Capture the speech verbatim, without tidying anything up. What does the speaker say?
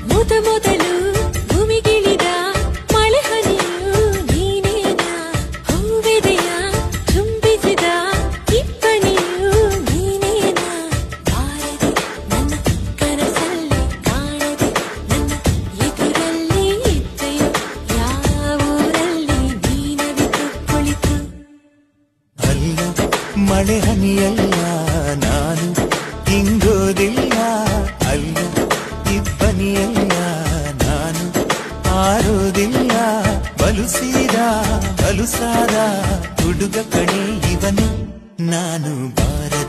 ಮೊದ ಮೊದಲು ಭೂಮಿಗಿಳಿದ ಮಳೆ ಹನಿಯು ನೀನೇನಾ ಹೂವೆದೆಯ ಚುಂಬಿಸಿದ ಇಬ್ಬನಿಯು ನೀನೇನಾ ಬಾರದೆ ನನ್ನ ಕನಸಲ್ಲಿ ಕಾಣದೆ ನನ್ನ ಎದುರಲ್ಲಿ ಇದ್ದೆಯೋ ಯಾವೂರಲ್ಲಿ ನೀನವಿತು ಕುಳಿತು ಅಲ್ಲ ಮಳೆ ಹನಿಯಲ್ಲ ನಾನು ಹಿಂಗೋದಿಲ್ಲ ಅಲ್ಲ ಇಬ್ಬನಿಯಲ್ಲ ನಾನು ಆರೋದಿಲ್ಲ ಬಲುಸೀದ ಬಲುಸಾದ ಹುಡುಗ ಕಣೆ ಇವನು ನಾನು ಬಾರದೆ